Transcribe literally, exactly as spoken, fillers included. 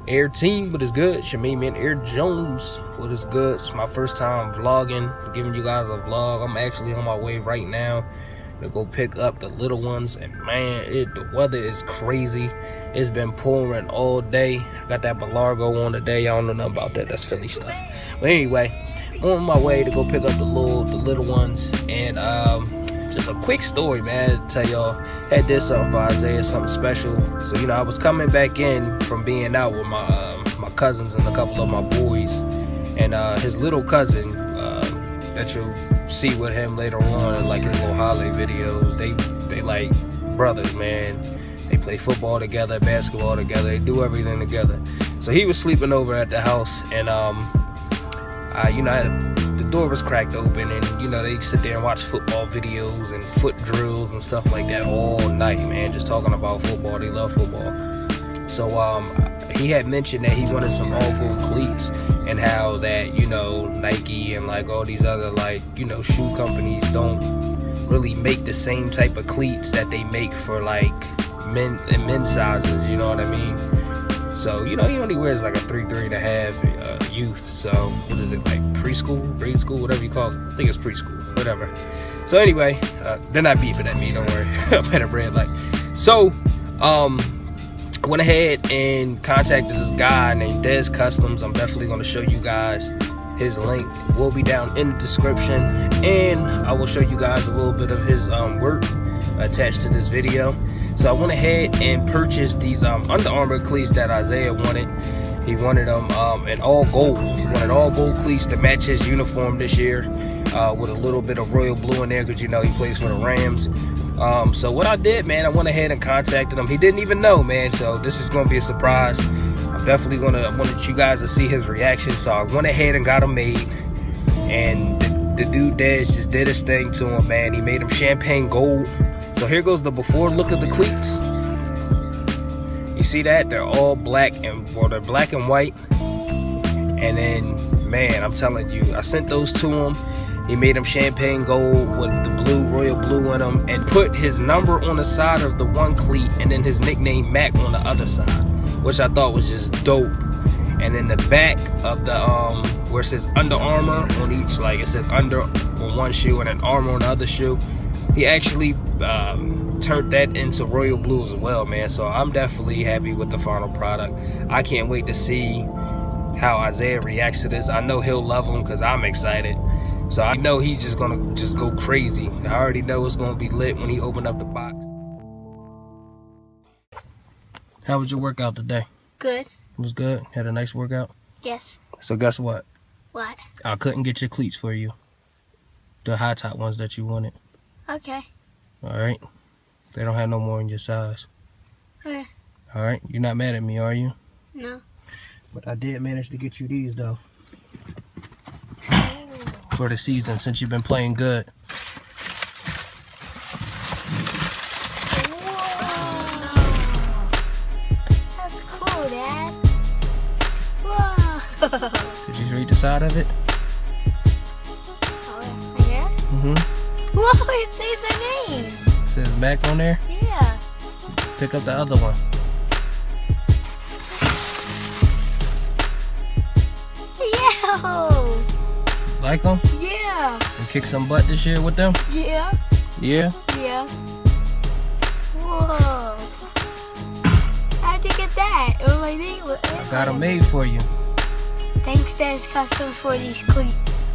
Air team, what is good? Shemaine Man Air Jones, what is good? It's my first time vlogging, giving you guys a vlog. I'm actually on my way right now to go pick up the little ones, and man, it the weather is crazy. It's been pouring all day. I got that Belargo on today. I don't know nothing about that. That's Philly stuff. But anyway, I'm on my way to go pick up the little the little ones, and um just a quick story, man, to tell y'all. Had this something for Isaiah, something special. So, you know, I was coming back in from being out with my uh, my cousins and a couple of my boys, and uh, his little cousin uh, that you'll see with him later on in like his little holiday videos. They they like brothers, man. They play football together, basketball together. They do everything together. So he was sleeping over at the house, and um, I, you know, I had a, the door was cracked open, and you know they sit there and watch football videos and foot drills and stuff like that all night, man, just talking about football. They love football. So um he had mentioned that he wanted some all gold cleats, and how that, you know, Nike and like all these other like, you know, shoe companies don't really make the same type of cleats that they make for like men and men's sizes, you know what I mean? So, you know, he only wears like a three, three and a half uh, youth. So, what is it, like preschool, grade school, whatever you call it? I think it's preschool, whatever. So anyway, uh, they're not beeping at me, don't worry. I'm at a red light. So, um, I went ahead and contacted this guy named Des Customs. I'm definitely going to show you guys his link. It will be down in the description, and I will show you guys a little bit of his um, work attached to this video. So I went ahead and purchased these um, Under Armour cleats that Isaiah wanted. He wanted them um, in all gold. He wanted all gold cleats to match his uniform this year, uh, with a little bit of royal blue in there, because you know he plays for the Rams. Um, so what I did, man, I went ahead and contacted him. He didn't even know, man, so this is going to be a surprise. I'm definitely going to, I wanted you guys to see his reaction, so I went ahead and got him made. And the, the dude Des just did his thing to him, man. He made him champagne gold. So here goes the before look of the cleats. You see that? They're all black, and well, they're black and white. And then, man, I'm telling you, I sent those to him. He made them champagne gold with the blue, royal blue in them, and put his number on the side of the one cleat, and then his nickname Mac on the other side, which I thought was just dope. And then the back of the um where it says Under Armour on each, like it says Under on one shoe and then Armour on the other shoe, he actually um, turned that into royal blue as well, man. So I'm definitely happy with the final product. I can't wait to see how Isaiah reacts to this. I know he'll love them because I'm excited. So I know he's just gonna just go crazy. I already know it's gonna be lit when he opened up the box. How was your workout today? Good. It was good? Had a nice workout? Yes. So guess what? What? I couldn't get your cleats for you. The high top ones that you wanted. Okay. Alright. They don't have no more in your size. Okay. Alright. You're not mad at me, are you? No. But I did manage to get you these, though. Oh. For the season, since you've been playing good. Whoa. That's cool, Dad. Whoa. Did you read the side of it? Oh, right here? Mm-hmm. Whoa, it says their name. It says Mac on there? Yeah. Pick up the other one. Yo. Like them? Yeah. And kick some butt this year with them? Yeah. Yeah? Yeah. Whoa. How'd you get that? It was my name. I got them made for you. Thanks, Des Customs, for these cleats.